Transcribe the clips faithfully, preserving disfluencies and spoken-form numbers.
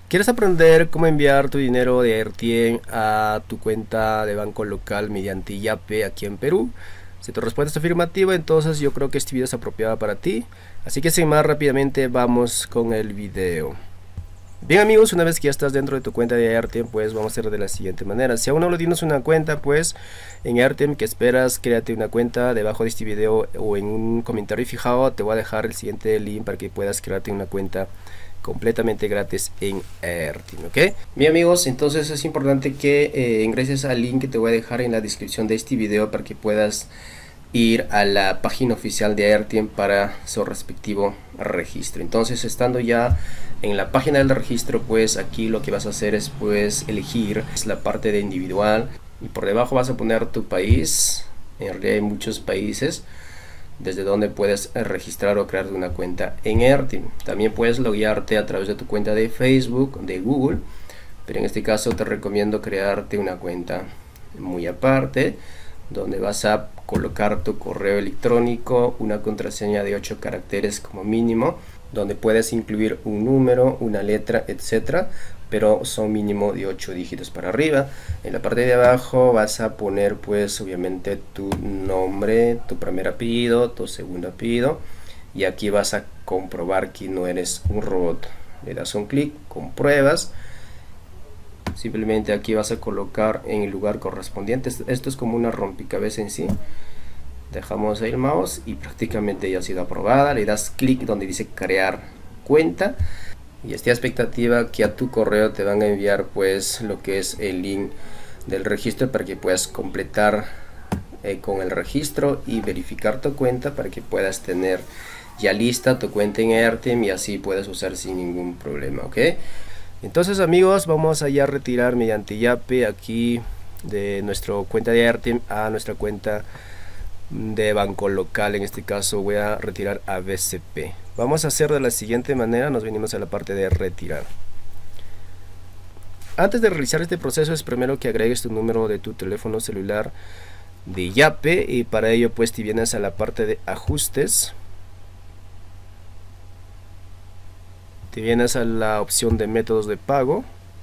¿Quieres aprender cómo enviar tu dinero de Airtiem a tu cuenta de banco local mediante Yape aquí en Perú? Si tu respuesta es afirmativa, entonces yo creo que este video es apropiado para ti. Así que sin más, rápidamente vamos con el video. Bien amigos, una vez que ya estás dentro de tu cuenta de Airtiem, pues vamos a hacer de la siguiente manera. Si aún no lo tienes una cuenta, pues en Airtiem, ¿qué esperas? Créate una cuenta. Debajo de este video o en un comentario fijado te voy a dejar el siguiente link para que puedas crearte una cuenta completamente gratis en Airtiem, ¿ok? Bien amigos, entonces es importante que eh, ingreses al link que te voy a dejar en la descripción de este video para que puedas ir a la página oficial de Airtiem para su respectivo registro. Entonces, estando ya en la página del registro, pues aquí lo que vas a hacer es pues elegir la parte de individual y por debajo vas a poner tu país. En realidad hay muchos países desde donde puedes registrar o crear una cuenta en Airtiem. También puedes loguearte a través de tu cuenta de Facebook, de Google, pero en este caso te recomiendo crearte una cuenta muy aparte, donde vas a colocar tu correo electrónico, una contraseña de ocho caracteres como mínimo, donde puedes incluir un número, una letra, etcétera, pero son mínimo de ocho dígitos para arriba. En la parte de abajo vas a poner pues obviamente tu nombre, tu primer apellido, tu segundo apellido, y aquí vas a comprobar que no eres un robot. Le das un clic, compruebas. Simplemente aquí vas a colocar en el lugar correspondiente. Esto es como una rompecabezas en sí. Dejamos ahí el mouse y prácticamente ya ha sido aprobada. Le das clic donde dice crear cuenta y estoy a expectativa que a tu correo te van a enviar pues lo que es el link del registro para que puedas completar eh, con el registro y verificar tu cuenta para que puedas tener ya lista tu cuenta en Airtiem y así puedes usar sin ningún problema, ¿ok? Entonces amigos, vamos allá a retirar mediante Yape aquí de nuestra cuenta de Airtiem a nuestra cuenta de banco local. En este caso voy a retirar a B C P. Vamos a hacer de la siguiente manera. Nos venimos a la parte de retirar. Antes de realizar este proceso es primero que agregues tu número de tu teléfono celular de Yape y para ello pues te vienes a la parte de ajustes. Te vienes a la opción de métodos de pago.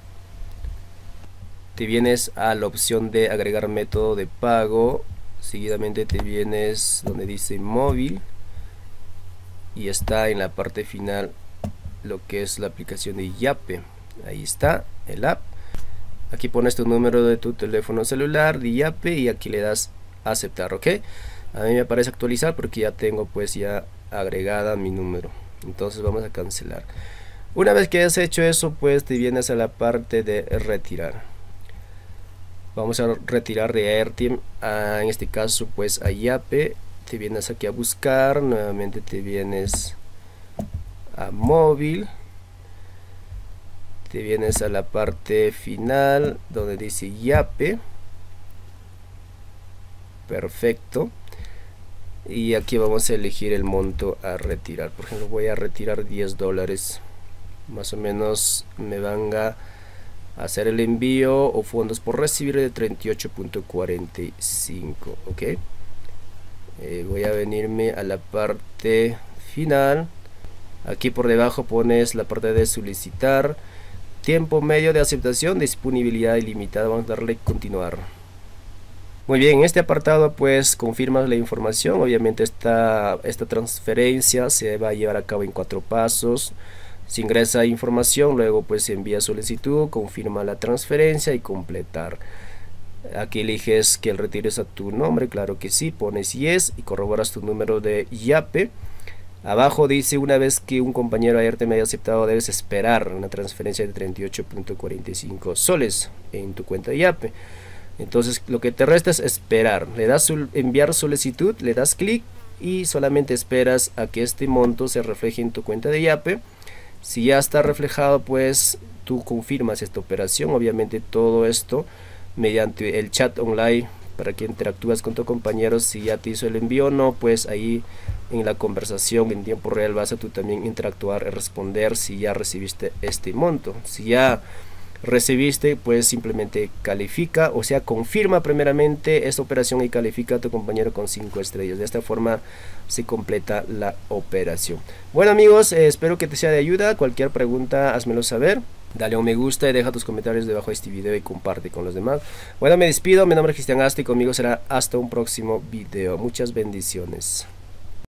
Te vienes a la opción de agregar método de pago. Seguidamente te vienes donde dice móvil. Y está en la parte final lo que es la aplicación de Yape. Ahí está el app. Aquí pones tu número de tu teléfono celular de Yape y aquí le das aceptar, ¿ok? A mí me parece actualizar porque ya tengo pues ya agregada mi número. Entonces vamos a cancelar. Una vez que hayas hecho eso, pues te vienes a la parte de retirar. Vamos a retirar de Airtiem, a, en este caso pues a Yape. Te vienes aquí a buscar, nuevamente te vienes a móvil. Te vienes a la parte final donde dice Yape. Perfecto. Y aquí vamos a elegir el monto a retirar. Por ejemplo, voy a retirar diez dólares. Más o menos me van a hacer el envío o fondos por recibir de treinta y ocho punto cuarenta y cinco, ok. Eh, voy a venirme a la parte final. Aquí por debajo pones la parte de solicitar, tiempo medio de aceptación, disponibilidad ilimitada. Vamos a darle continuar. Muy bien, en este apartado pues confirmas la información. Obviamente esta, esta transferencia se va a llevar a cabo en cuatro pasos. Se ingresa información, luego pues se envía solicitud, confirma la transferencia y completar. Aquí eliges que el retiro es a tu nombre, claro que sí, pones yes y corroboras tu número de Yape. Abajo dice una vez que un compañero Airtiem me haya aceptado debes esperar una transferencia de treinta y ocho punto cuarenta y cinco soles en tu cuenta de Yape. Entonces lo que te resta es esperar. Le das enviar solicitud, le das clic y solamente esperas a que este monto se refleje en tu cuenta de Yape. Si ya está reflejado, pues tú confirmas esta operación. Obviamente todo esto mediante el chat online para que interactúas con tu compañero. Si ya te hizo el envío o no, pues ahí en la conversación en tiempo real vas a tú también interactuar y responder si ya recibiste este monto. Si ya recibiste, pues simplemente califica, o sea, confirma primeramente esta operación y califica a tu compañero con cinco estrellas. De esta forma se completa la operación. Bueno amigos, eh, espero que te sea de ayuda. Cualquier pregunta házmelo saber. Dale un me gusta y deja tus comentarios debajo de este video y comparte con los demás. Bueno, me despido, mi nombre es Cristian Astro y conmigo será hasta un próximo video. Muchas bendiciones.